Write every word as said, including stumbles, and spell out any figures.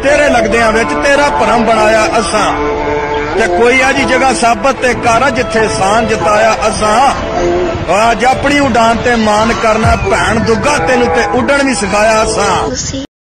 तेरे लगदियां विच तेरा भरम बनाया असां ते कोई अजी जगह साबत ते कर जिथे सान जताया असां अज अपनी उड़ान ते मान करना भैन दुग्गा तेनू ते उड़न भी सिखाया असां।